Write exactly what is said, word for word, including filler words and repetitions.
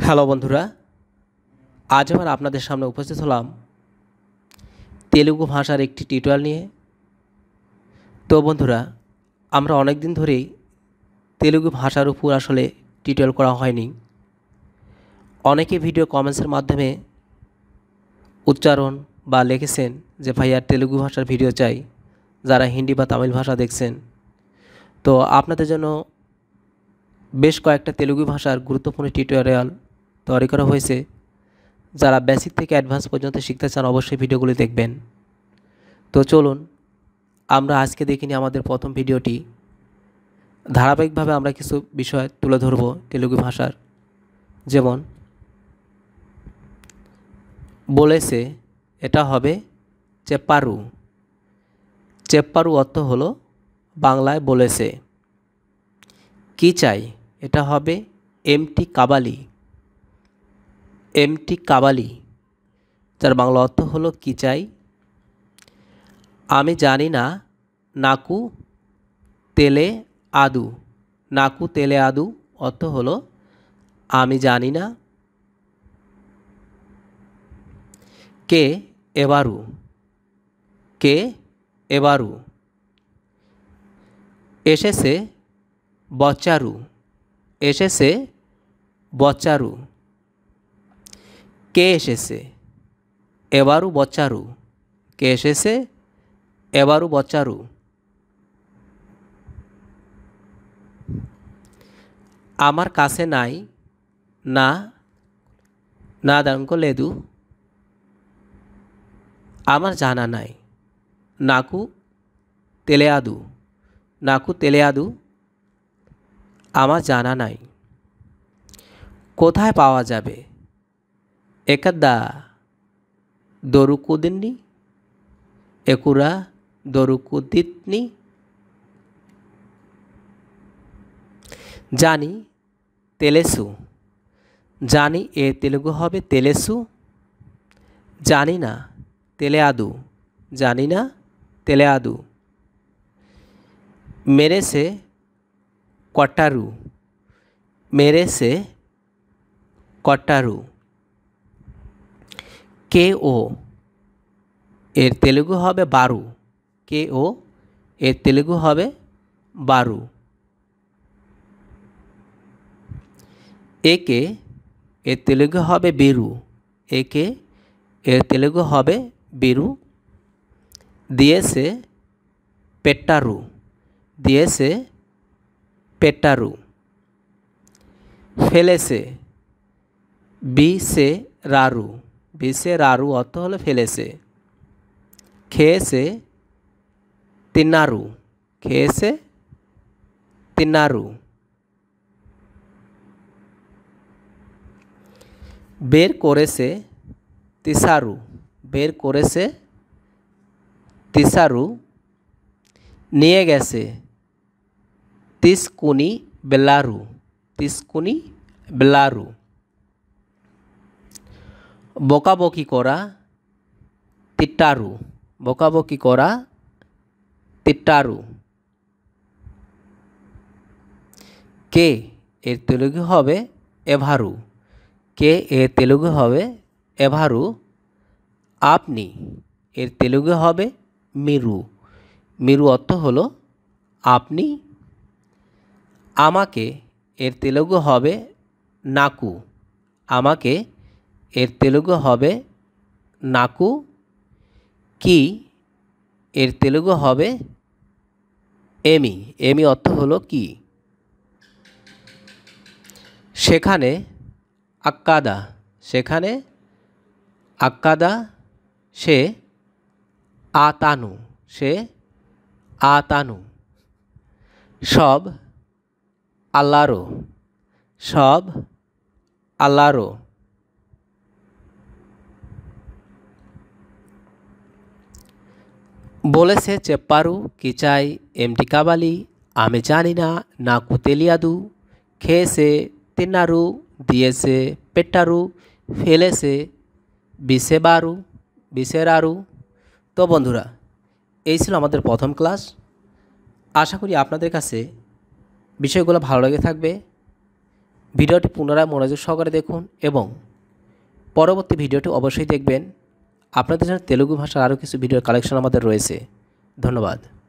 Hello বন্ধুরা, আজ আবার আপনাদের সামনে উপস্থিত হলাম তেলুগু ভাষার একটি টিউটোরিয়াল নিয়ে। তো বন্ধুরা, আমরা অনেক দিন ধরেই তেলুগু ভাষার উপর আসলে টিউটোরিয়াল করা হয়নি। অনেকে ভিডিও কমেন্টসের মাধ্যমে উচ্চারণ বা লিখেছেন যে ভাইয়া তেলুগু ভাষার ভিডিও চাই, যারা হিন্দি বা তামিল ভাষা দেখছেন। তো আপনাদের জন্য বেশ কয়েকটা তেলুগু ভাষার গুরুত্বপূর্ণ টিউটোরিয়াল তৈরি করা হয়েছে। যারা বেসিক থেকে অ্যাডভান্স পর্যন্ত শিখতে চান অবশ্যই ভিডিওগুলি দেখবেন। তো চলুন আমরা আজকে দেখিনি আমাদের প্রথম ভিডিওটি। ধারাবাহিকভাবে আমরা কিছু বিষয় তুলে ধরব তেলুগু ভাষার, যেমন বলেছে, এটা হবে চেপ্পারু। চেপ্পারু অর্থ হলো বাংলায় বলেছে। কি চাই, এটা হবে এমটি কাবালি। এমটি কাবালি, যার বাংলা অর্থ হলো কি চাই। আমি জানি না, নাকু তেলে আদু। নাকু তেলে আদু অর্থ হলো আমি জানি না। কে এবারু। কে এবারু, এসেছে বচ্চারু। এসেছে বচ্চারু। কে এসেছে, এবারু বচ্চারু। কে এসেছে, এবারু বচ্চারু। আমার কাছে নাই, না না দাঙ্ক লেদু। আমার জানা নাই, নাকু তেলে আদু। নাকু তেলে আদু, আমার জানা নাই। কোথায় পাওয়া যাবে, একদা দরুকুদিননি। একুরা দরুকুদিতনি। জানি তেলেসু। জানি এ তেলুগু হবে তেলেসু। জানি না তেলে আদু। জানি না তেলে আদু। মেরে সে কটারু। মেরে সে কটারু। কে ও, এর তেলুগু হবে বারু। কে ও, এর তেলুগু হবে বারু। একে, এর তেলুগু হবে বিরু। একে, এর তেলুগু হবে বিরু। দিয়েছে পেট্টারু। দিয়েছে পেট্টারু। ফেলেছে বিসে রারু। বিসে রারু অর্থ হলো ফেলেছে। খেয়েছে তিন্নারু। খেয়েছে তিন্নারু। বের করেছে তিসারু। বের করেছে তিসারু। নিয়ে গেছে তিসকুনি বেলারু। তিসকুনি বেলারু। বকাবকি করা তিট্টারু। বকাবকি করা তিট্টারু। কে, এর তেলুগু হবে এভারু। কে, এর তেলুগু হবে এভারু। আপনি, এর তেলুগু হবে মিরু। মিরু অর্থ হলো আপনি। আমাকে, এর তেলুগু হবে নাকু। আমাকে, এর তেলুগু হবে নাকু। কি, এর তেলুগু হবে এমি। এমি অর্থ হলো কি। সেখানে আক্কাদা। সেখানে আক্কাদা। সে আতানু। সে আতানু। সব আল্লাহরও। সব আল্লাহরও। বলেছে চেপ্পারু কি চাই এমটি কাবালি। আমি জানি না, নাকু তেলিয়াদু। খেয়েছে তিন্নারু। দিয়েছে পেট্টারু। ফেলেছে বিসে বারু। বিসেরারু। তো বন্ধুরা, এই ছিল আমাদের প্রথম ক্লাস। আশা করি আপনাদের কাছে বিষয়গুলো ভালো লেগে থাকবে। ভিডিওটি পুনরায় মনোযোগ সহকারে দেখুন এবং পরবর্তী ভিডিওটি অবশ্যই দেখবেন। আপনাদের জন্য তেলুগু ভাষার আরও কিছু ভিডিওর কালেকশন আমাদের রয়েছে। ধন্যবাদ।